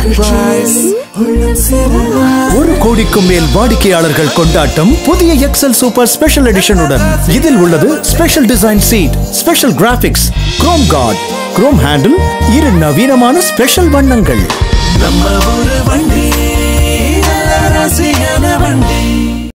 1 கோடிக்கும் மேல் வாடிக்கையாளர்கள் கொண்டாட்டம் புதிய எக்ஸல் சூப்பர் ஸ்பெஷல் எடிஷனுடன். இதில் உள்ளது special design seat, special graphics, chrome guard, chrome handle, 2 நவீனமான ஸ்பெஷல் வண்ணங்கள். நம்ம ஒரு வண்டி, ரசியான வண்டி.